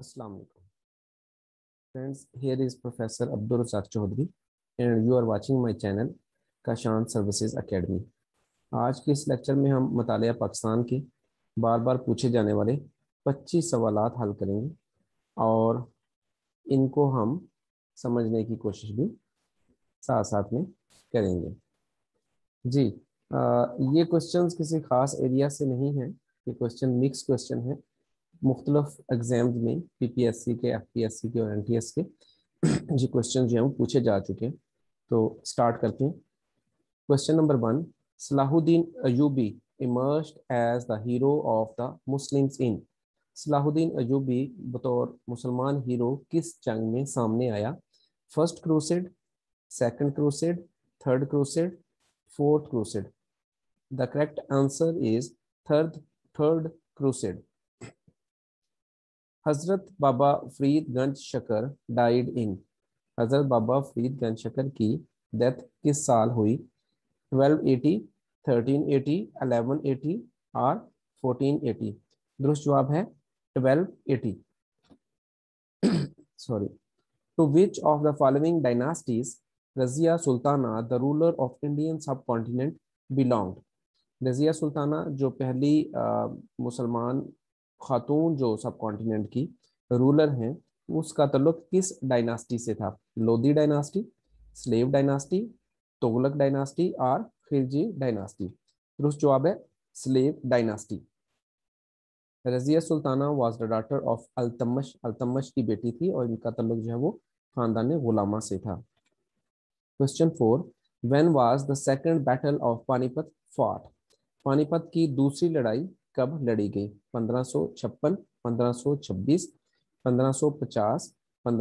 Assalamu alaikum. Friends, here is Professor Abdul Razak Chaudhary and you are watching my channel Kashan services academy. आज के इस lecture में हम मुतालिया पाकिस्तान के बार बार पूछे जाने वाले 25 सवालात हल करेंगे और इनको हम समझने की कोशिश भी साथ साथ में करेंगे। जी, ये क्वेश्चंस किसी खास एरिया से नहीं है, ये क्वेश्चन मिक्स क्वेश्चन है। मुख्तलिफ एग्जाम्स में पीपीएससी के, एफपीएससी के और एनटीएस के जो क्वेश्चन जो हैं वो पूछे जा चुके हैं। तो स्टार्ट करते हैं। Question number 1, Salahuddin Ayubi emerged as the hero of the Muslims in. Salahuddin Ayubi बतौर मुसलमान हीरो किस जंग में सामने आया? First crusade, second crusade, third crusade, fourth crusade. The correct answer is third crusade. हजरत बाबा फरीद गंज शकर डाइड इन। हजरत बाबा फरीद गंज शकर की death किस साल हुई? 1280, 1380, 1180 और 1480। दुरुस्त जवाब है 1280। Sorry. To which of the following dynasties Razia Sultana the ruler of Indian subcontinent belonged. Razia Sultana जो पहली मुसलमान खातून जो सब कॉन्टिनेंट की रूलर हैं, उसका ताल्लुक किस डायनास्टी से था? Lodhi dynasty, slave dynasty, Tughlaq dynasty और खिलजी डायनास्टी। दुरुस्त जवाब है slave dynasty. Razia Sultana was the daughter of Iltutmish, Iltutmish की बेटी थी और इनका ताल्लुक जो है वो खानदान गुलामा से था। Question 4, when was the second battle of Panipat fought. Panipat की दूसरी लड़ाई कब लड़ी गई? 1556, 1526, 1550,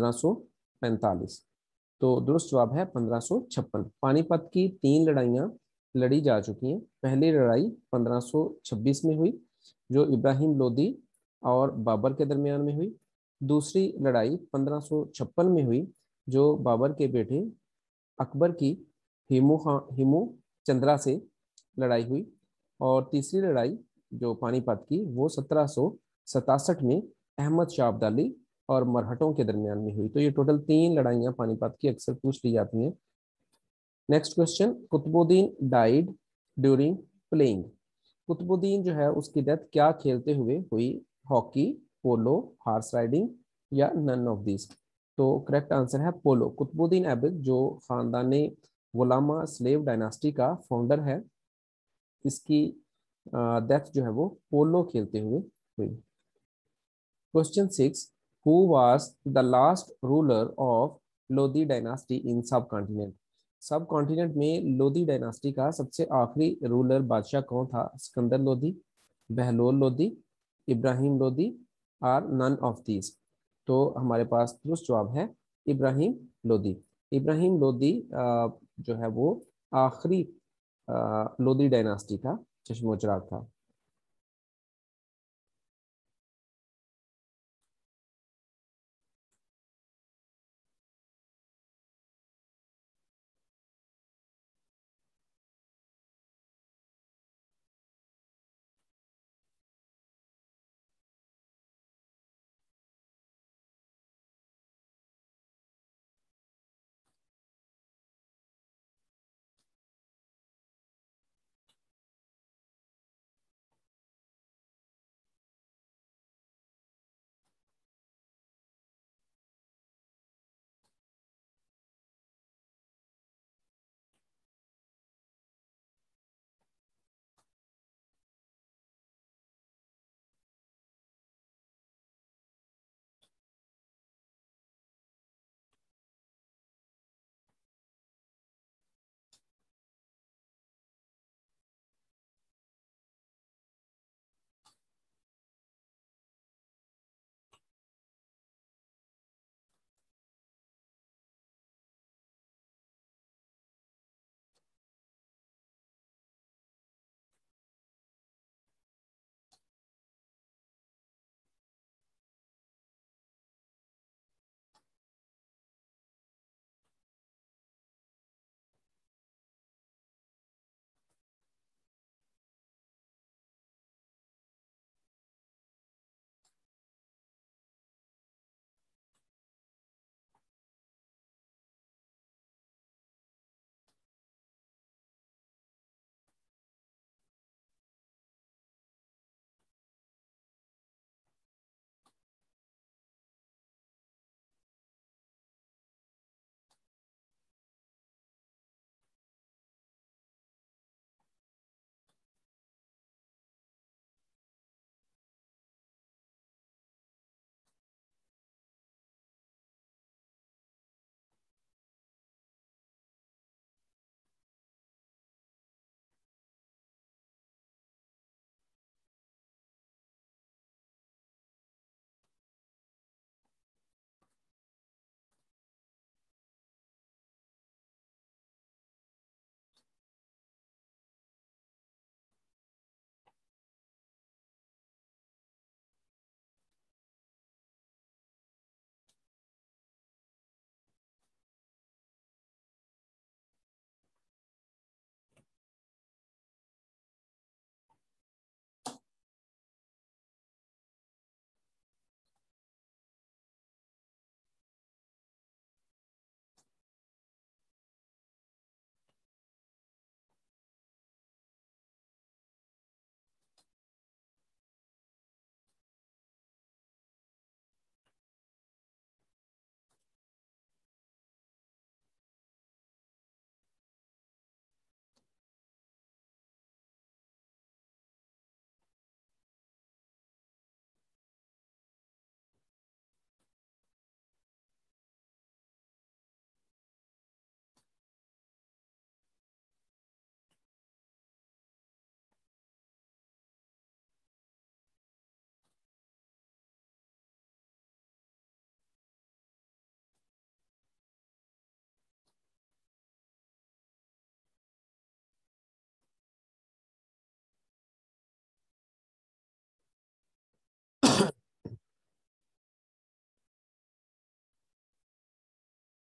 1545। तो दुरुस्त जवाब है 1556। पानीपत की 3 लड़ाइयाँ लड़ी जा चुकी हैं। पहली लड़ाई 1526 में हुई जो इब्राहिम लोदी और बाबर के दरमियान में हुई। दूसरी लड़ाई 1556 में हुई जो बाबर के बेटे अकबर की हिमू चंद्रा से लड़ाई हुई। और तीसरी लड़ाई जो पानीपत की वो 1767 में अहमद शाह अब्दाली और मरहटों के दरमियान में हुई। तो ये टोटल 3 लड़ाइयाँ पानीपत की अक्सर पूछ ली जाती हैं। Next question, Qutbuddin died during playing. Qutbuddin जो है उसकी डेथ क्या खेलते हुए हुई? हॉकी, पोलो, हॉर्स राइडिंग या नन ऑफ दिस। तो करेक्ट आंसर है पोलो। कुतुबुद्दीन ऐबक जो खानदान गुलामा स्लेव डायनास्टी का फाउंडर है, इसकी डेथ जो है वो पोलो खेलते हुए हुई। Question 6, who was the last ruler of Lodhi dynasty in subcontinent. सब कॉन्टिनेंट में लोधी डायनास्टी का सबसे आखिरी रूलर बादशाह कौन था? सिकंदर लोधी, बहलोल लोधी, इब्राहिम लोधी और नन ऑफ दीज। तो हमारे पास दुरुस्त जवाब है इब्राहिम लोधी। इब्राहिम लोधी जो है वो आखिरी लोधी डायनास्टी का चश्मो चिराग था।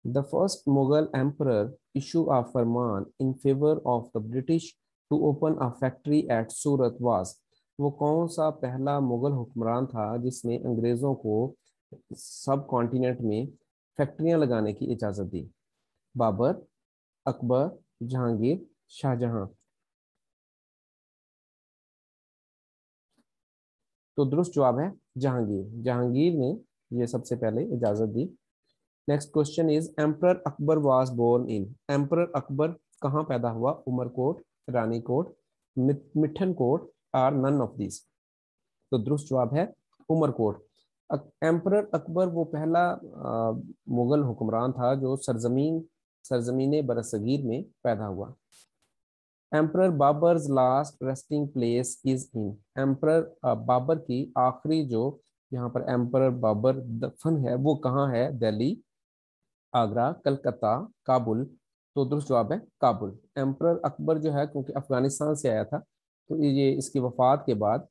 The first Mughal emperor issued a farman in favor of the British to open a factory at Surat was। वो कौन सा पहला मुगल हुक्मरान था जिसने अंग्रेजों को सब कॉन्टिनेंट में फैक्ट्रियां लगाने की इजाजत दी? बाबर, अकबर, जहांगीर, शाहजहां। तो दुरुस्त जवाब है जहांगीर। जहांगीर ने ये सबसे पहले इजाजत दी। Next question is emperor Akbar was born in. Emperor Akbar कहाँ पैदा हुआ? Umarkot, Ranikot, Mithankot or none of this. तो दुरुस्त जवाब है उमरकोट। एम्परर अकबर वो पहला मुगल हुक्मरान था जो सरजमीन बरसगीर में पैदा हुआ। Emperor Babar's last resting place is in. Emperor Babar की आखिरी जो यहाँ पर एम्परर बाबर दफन है वो कहाँ है? दिल्ली, आगरा, कलकत्ता, काबुल। तो दुरुस्त जवाब है काबुल। एम्परर अकबर जो है क्योंकि अफगानिस्तान से आया था तो ये इसकी वफात के बाद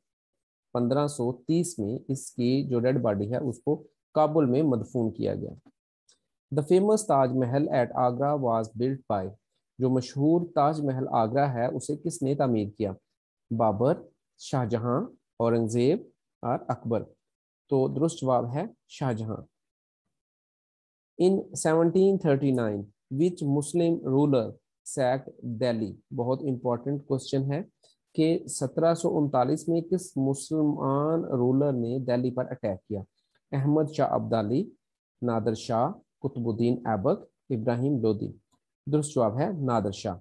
1530 में इसकी जो डेड बॉडी है उसको काबुल में मदफून किया गया। The famous Taj Mahal at Agra was built by. जो मशहूर ताजमहल आगरा है उसे किसने तामीर किया? बाबर, शाहजहां, औरंगजेब और अकबर। तो दुरुस्त जवाब है Shah Jahan. In 1739 which Muslim ruler sacked Delhi. बहुत इंपॉर्टेंट क्वेश्चन है कि 1739 में किस मुसलमान रूलर ने दिल्ली पर अटैक किया? अहमद शाह अब्दाली, नादर शाह, कुतुबुद्दीन ऐबक, इब्राहिम लोदी। दुरुस्त जवाब है Nadir Shah.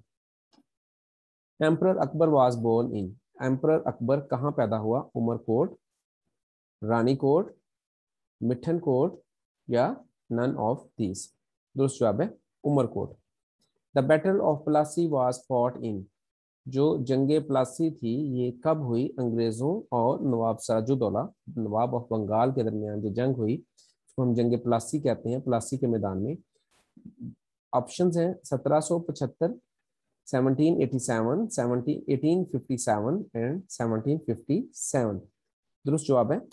Emperor Akbar was born in. Emperor Akbar कहाँ पैदा हुआ? उमरकोट, रानीकोट, मिठनकोट या नन ऑफ दीस। दुरुस्त जवाब है Umarkot. The battle of Plassey was fought in. जो जंगे प्लासी थी ये कब हुई? अंग्रेजों और नवाब सिराजुद्दौला नवाब ऑफ बंगाल के दरमियान जो जंग हुई उसको हम जंगे प्लासी कहते हैं। प्लासी के मैदान में ऑप्शंस हैं 1775, 1787, 1857 एंड 1757। दुरुस्त जवाब है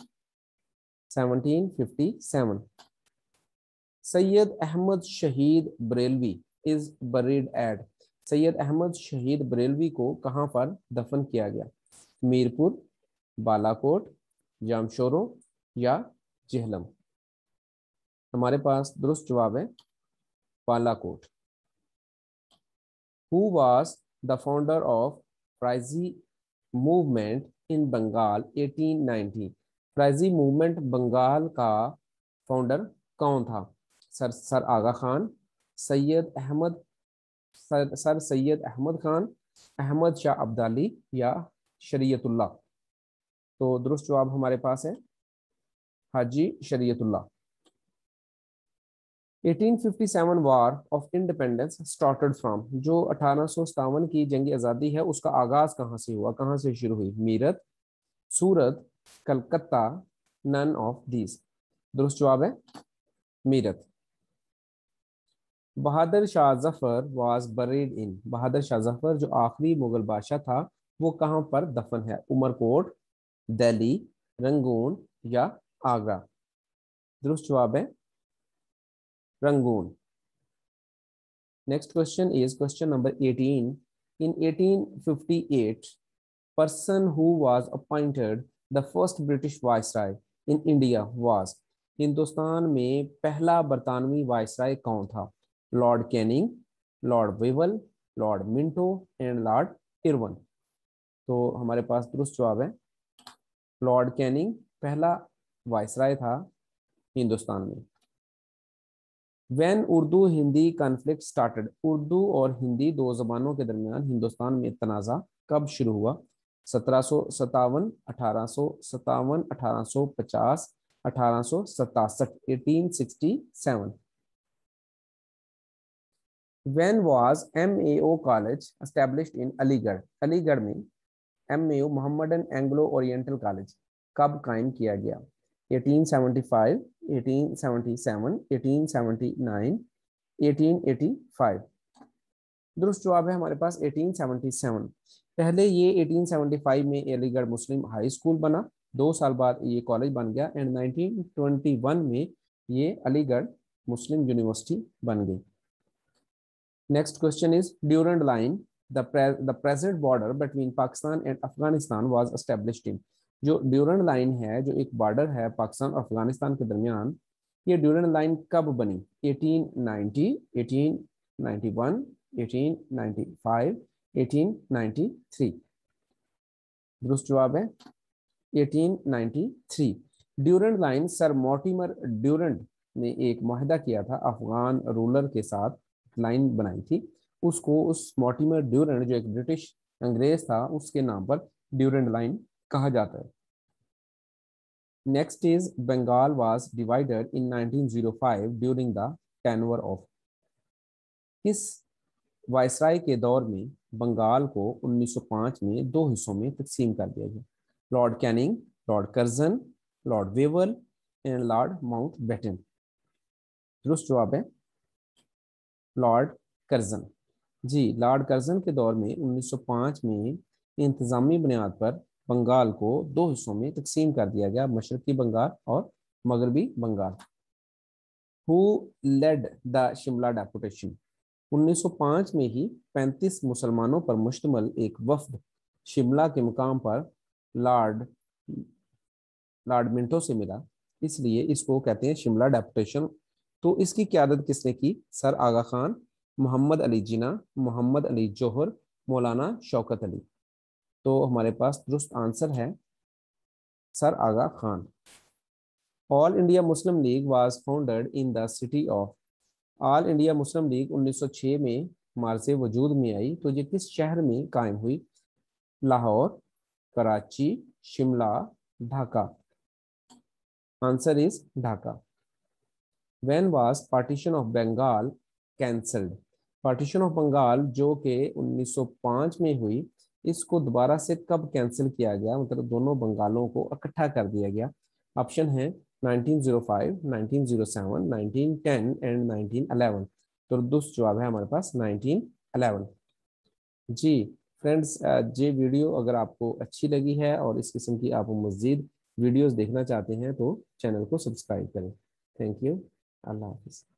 1757। Syed Ahmad Shaheed Barelvi is buried at. Syed Ahmad Shaheed Barelvi को कहाँ पर दफन किया गया? मीरपुर, बालाकोट, जामशोरो या जेहलम। हमारे पास दुरुस्त जवाब है Balakot. Who was the founder of Faraizi movement in Bengal 1890। Faraizi movement Bengal का फाउंडर कौन था? सर आगा खान, सैयद अहमद सर सैयद अहमद खान, अहमद शाह अब्दाली या शरीयतुल्लाह। तो दुरुस्त जवाब हमारे पास है Haji Shariatullah. 1857 war of independence started from. जो 1857 की जंग आज़ादी है उसका आगाज कहाँ से हुआ? कहाँ से शुरू हुई? Meerut, Surat, Calcutta, none of these. दुरुस्त जवाब है Meerut. Bahadur Shah Zafar was buried in. Bahadur Shah Zafar जो आखिरी मुगल बादशाह था वो कहाँ पर दफन है? उमरकोट, दिल्ली, रंगून या आगरा। दुरुस्त जवाब है Rangoon. Next question is question number 18। In 1858 person who was appointed the first British viceroy in India was। Hindustan में पहला बरतानवी वायसराय कौन था? Lord Canning, lord Wavell, lord Minto and lord Irwin. तो हमारे पास दुरुस्त जवाब है लॉर्ड कैनिंग पहला वायसराय था हिंदुस्तान में। When Urdu Hindi conflict started. Urdu और हिंदी दो जबानों के दरमियान हिंदुस्तान में तनाज़ा कब शुरू हुआ? 1757, 1857, 1850, 1867, 1867। When was MAO College established in Aligarh. Aligarh में MAO Mohammedan Anglo Oriental college कब कायम किया गया? 1875, 1877, 1879, 1885। दुरुस्त जवाब है हमारे पास 1877। पहले ये 1875 में अलीगढ़ मुस्लिम हाई स्कूल बना, 2 साल बाद ये कॉलेज बन गया एंड 1921 में ये अलीगढ़ मुस्लिम यूनिवर्सिटी बन गई। Next question is Durand line the present border between Pakistan and Afghanistan was established in. जो ड्यूरेंट लाइन है, जो एक बॉर्डर है पाकिस्तान और अफगानिस्तान के दरमियान, ये ड्यूरेंट लाइन कब बनी? 1890, 1891, 1895, 1893। दुरुस्त जवाब है 1893। Durand line sir Mortimer Durand ने एक मुआहदा किया था अफगान रूलर के साथ, लाइन बनाई थी उसको, उस मॉर्टिमर ड्यूरेंट जो एक ब्रिटिश अंग्रेज था उसके नाम पर ड्यूरेंट लाइन कहा जाता है। Next is Bengal was divided in 1905 during the tenure of. किस वायसराय के दौर में बंगाल को 1905 में दो हिस्सों में तकसीम कर दिया गया? Lord Canning, lord Curzon, lord Wavell and lord Mountbatten. दुरुस्त जवाब है लॉर्ड कर्जन। जी, लॉर्ड कर्जन के दौर में 1905 में इंतजामी बुनियाद पर बंगाल को दो हिस्सों में तकसीम कर दिया गया, मशरकी बंगाल और मगरबी Bengal. Who led the Shimla deputation. 1905 में ही 35 मुसलमानों पर मुश्तमल एक वफ्द शिमला के मुकाम पर लॉर्ड लॉर्ड मिंटो से मिला, इसलिए इसको कहते हैं शिमला डेपुटेशन। तो इसकी क़यादत किसने की? सर आगा खान, मोहम्मद अली जिना, मोहम्मद अली जौहर, मौलाना शौकत अली। तो हमारे पास दुरुस्त आंसर है sir Aga Khan. All India Muslim League was founded in the city of. All India Muslim League 1906 में मार्च वजूद में आई, तो ये किस शहर में कायम हुई? Lahore, Karachi, Shimla, Dhaka. Answer is Dhaka. When was partition of Bengal cancelled. Partition of Bengal जो कि 1905 में हुई, इसको दोबारा से कब कैंसिल किया गया, मतलब दोनों बंगालों को इकट्ठा कर दिया गया? ऑप्शन है 1905, 1907, 1910 एंड 1911। तो दुरुस्त जवाब है हमारे पास 1911। जी फ्रेंड्स, ये वीडियो अगर आपको अच्छी लगी है और इस किस्म की आप मज़ीद वीडियोस देखना चाहते हैं तो चैनल को सब्सक्राइब करें। Thank you. अल्लाह हाफिज़।